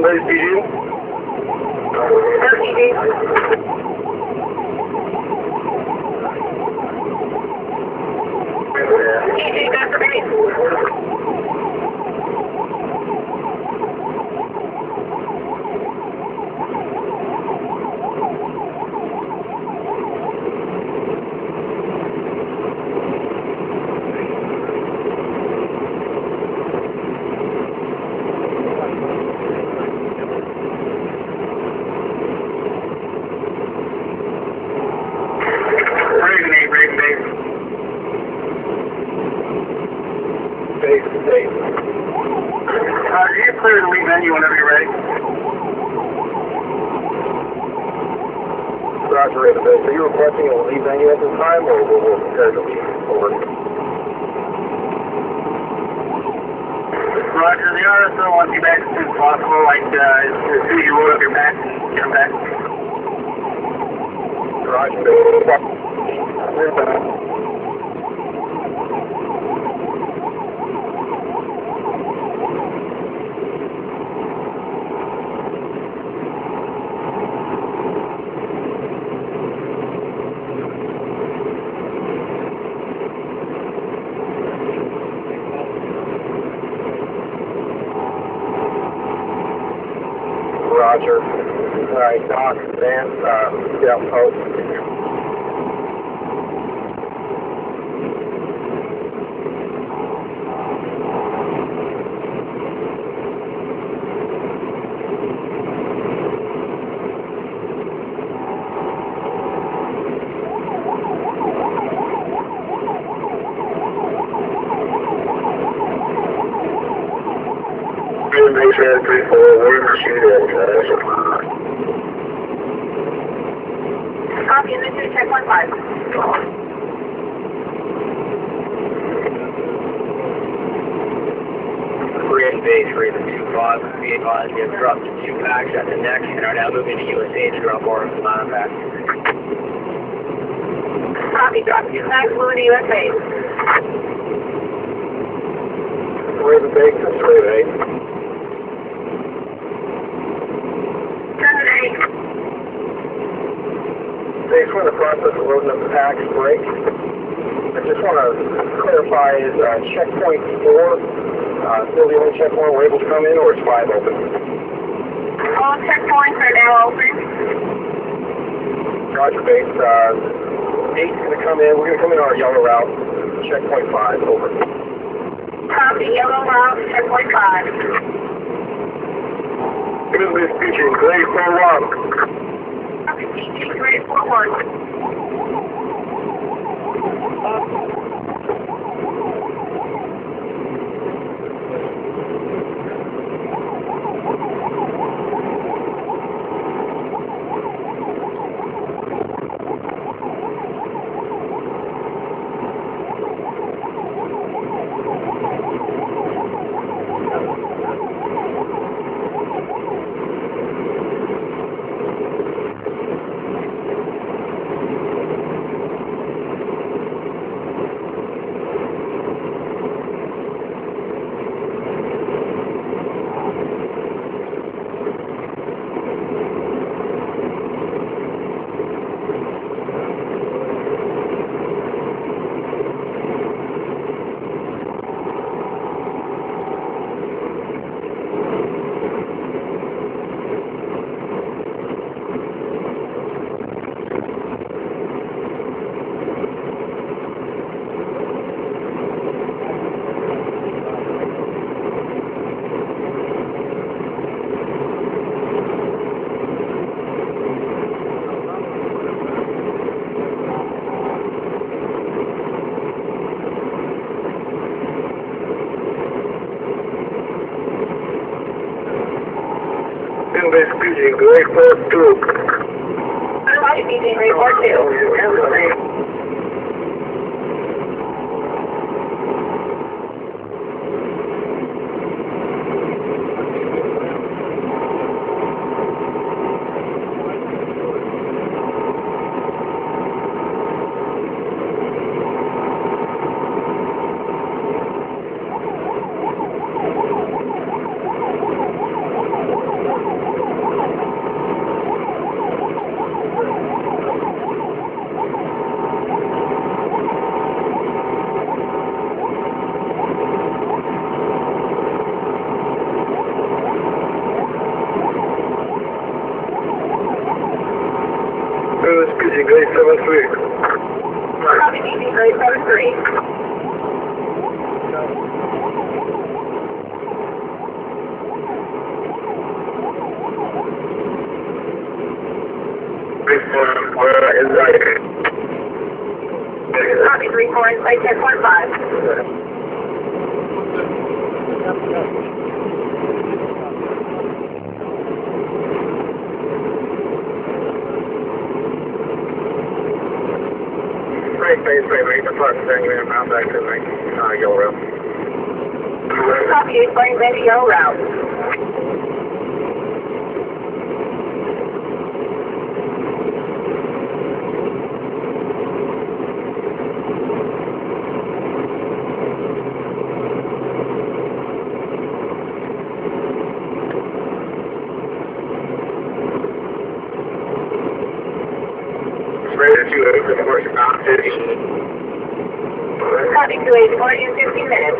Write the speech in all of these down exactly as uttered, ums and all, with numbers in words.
base P G. P G. P G, that's for me. Base, base. Uh, you clear the lead menu whenever you're ready. Roger, Raven Base. Are you requesting a lead menu at this time, or will we prepare to leave? Over. Roger, the R S O wants you back as soon as possible, like uh, as soon as you load up your back and get them back. Roger, Base. Roger. All right, Doc, Vance, uh, get out post. Make sure three four one shoot Copy, and then two, check one five. Raven Base, Raven two five, be advised we have dropped two packs at the next and are now moving to U S A to drop our line pack. Copy, drop two packs, moving to U S A. Raven Base, this is Raven eight. Base, we're in the process of loading up the packs, break. I just want to clarify, is uh, checkpoint four uh, still the only checkpoint we're able to come in, or is five open? All checkpoints are now open. Roger, Base. Uh, eight's going to come in. We're going to come in on our yellow route. Checkpoint five, over. Copy, yellow route, checkpoint five. Good, Miss P G. Grade four one. Copy, P G, grade four one. Base P G, grade four two. Copy, P G, grade four two. Who's speaking grade seven three? Copy, speaking grade seven three. Where is that? Copy, three four, inside ten point five. Great base, great base, the plus thing, we're now back to the uh, yellow road. Copy, eight point ready, yellow route. Ready to two eight, of course, about fifty. Copy, two eight, forty in fifteen minutes.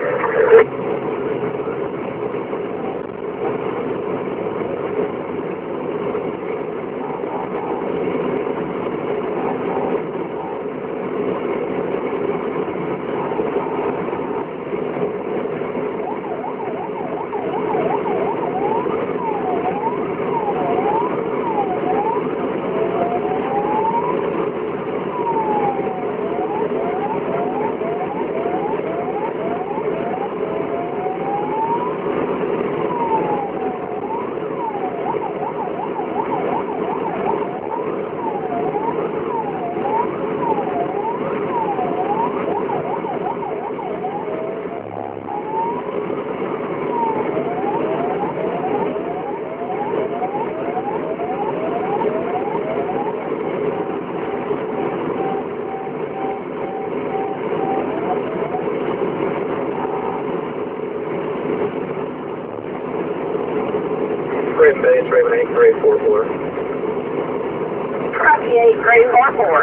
Great base, Raven eight, grade four four. Copy, eight, grade four four.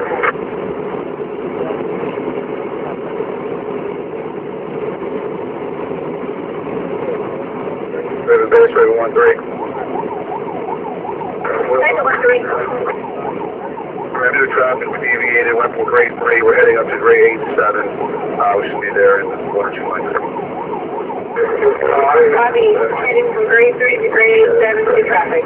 Raven base, Raven one three. Raven one three. We're new traffic, we deviated, went from grade three, we're heading up to grade eight seven. Uh, we should be there in one or two minutes. Copy, heading from grade three to grade seven to traffic.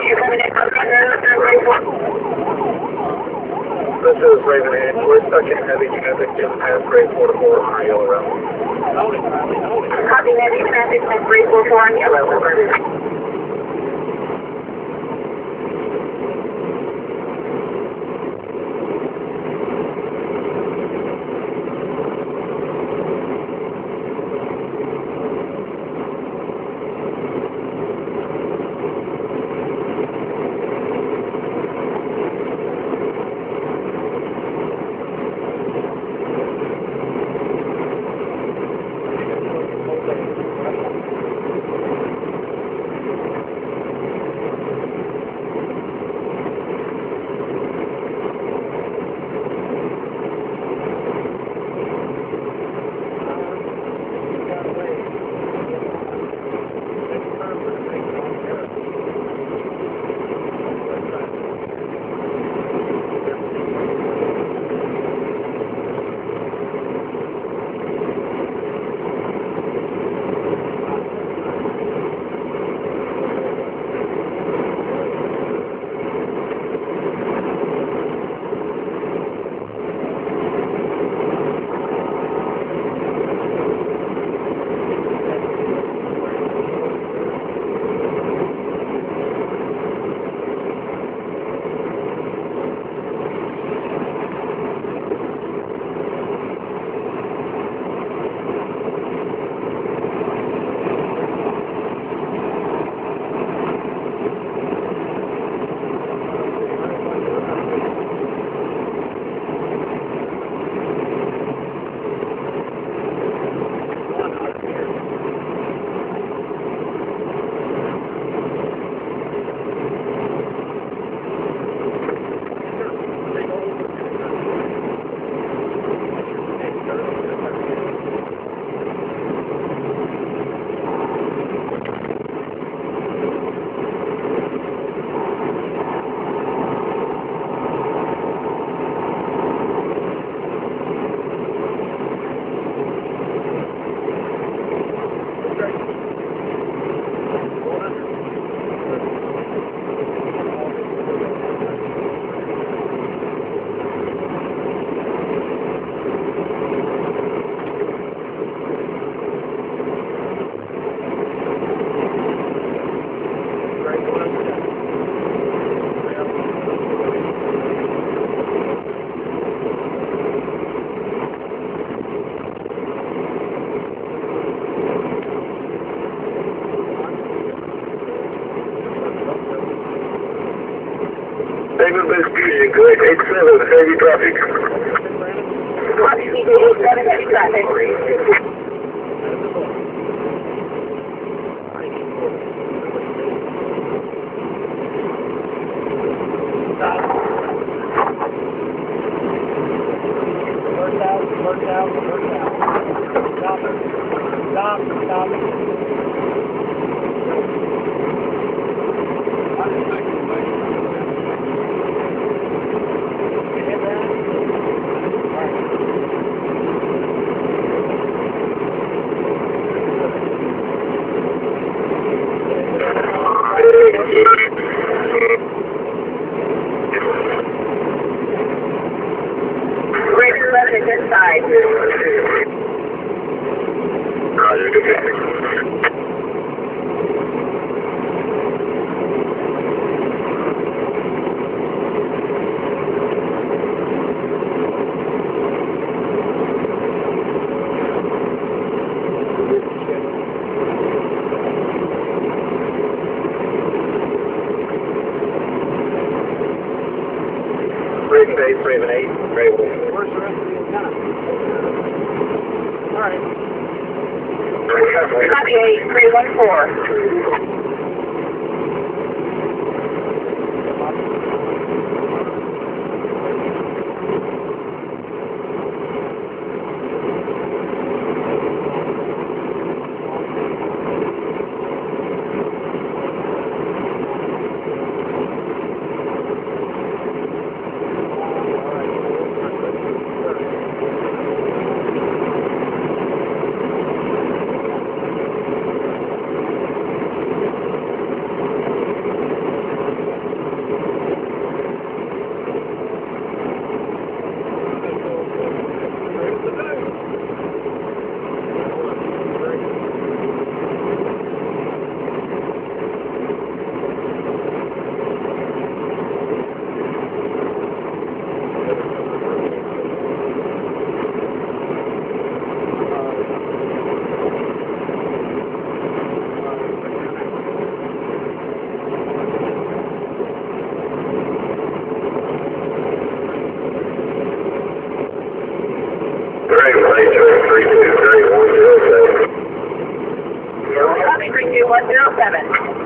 you coming in from Grade four? This is Raven eight. We're stuck in heavy traffic just past Grade four to four on Yellow Road. Copy heavy traffic from Grade four four on Yellow. Over. David Vespucci, good, eight seven, heavy traffic. Copy C J eight seven heavy traffic. Alert out, alert out, alert out. Stop it. Stop, stop it. Raven eleven is inside. Roger, good traffic. Raven base, Raven eight, Raven. Where's the rest of the antenna? All right. Copy eight three one four. Copy three two one zero seven.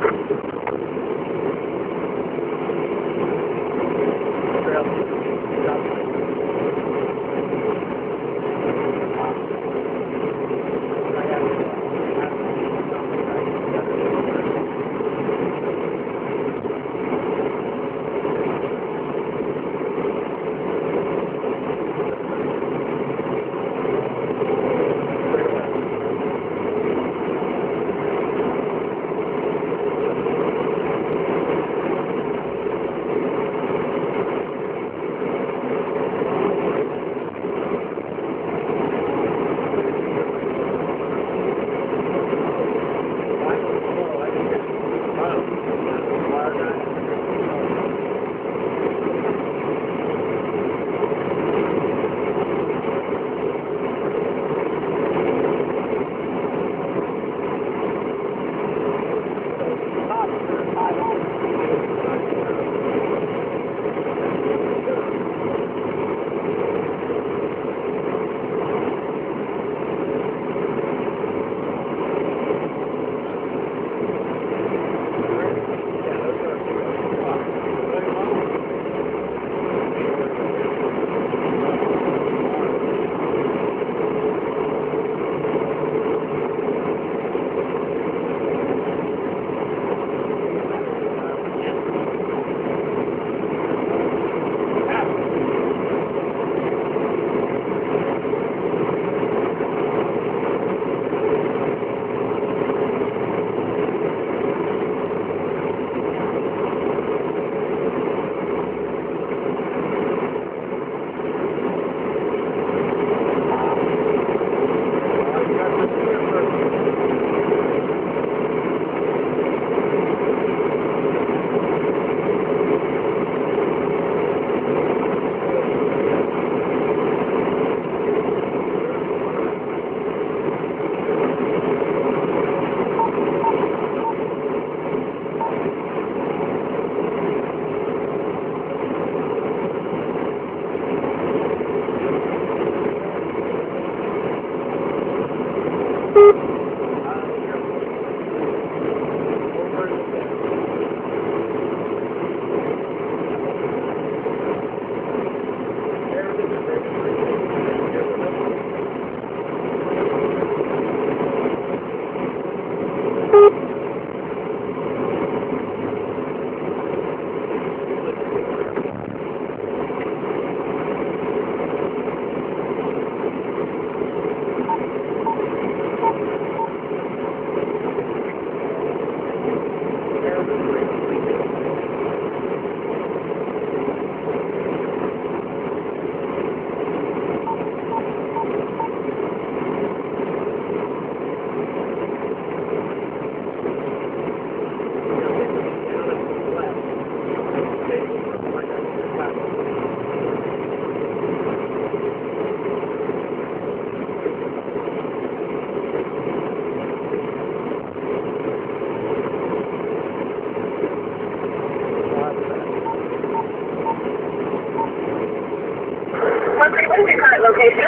What's your current location?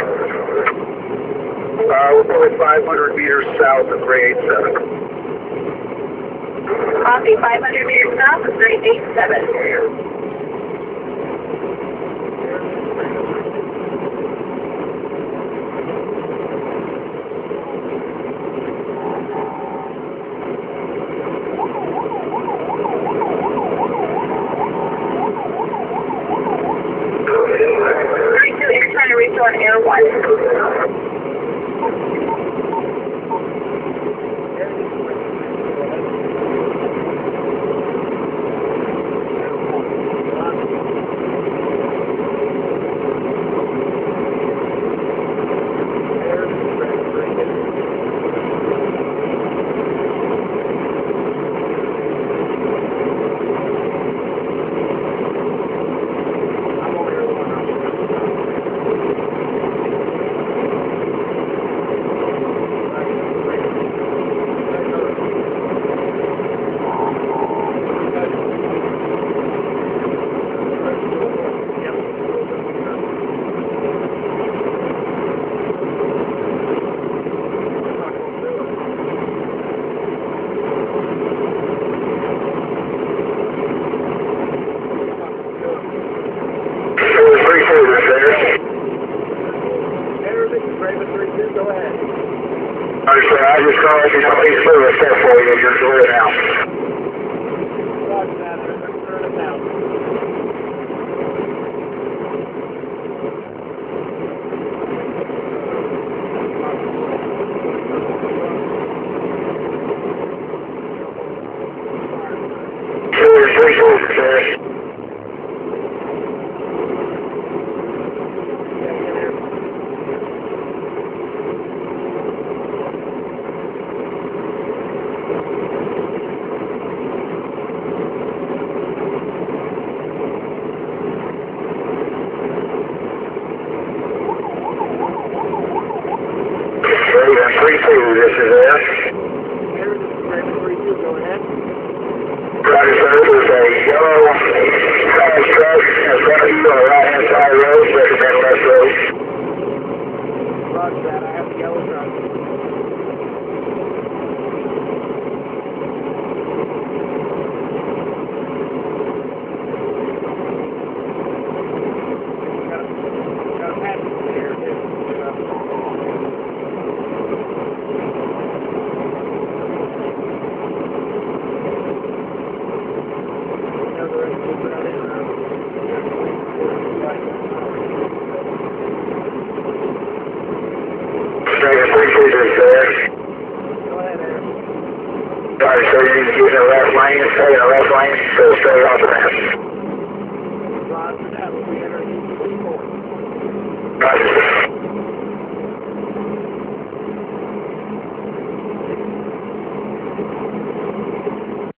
Uh, we're probably five hundred meters south of three eight seven. Copy, five hundred meters south of three eight seven. three two, you're trying to reach on Air one. a step for you. You're clear now. Roger that, Aaron. They're clearing us out. Clear, three clear, clear. Three two, this is S. Aaron, this is Raven three two, go ahead. Roger, sir. There's a yellow crash truck in front of you on the right-hand side of the road. Recommend left road. Roger that, I have the yellow truck. Got a, got a passenger here, too. Second, three two, this is S. Go ahead, Aaron. Roger, sir. You can get in the left lane. Stay in the left lane. Go straight off the ramp. Roger that, we'll be entering four. Roger,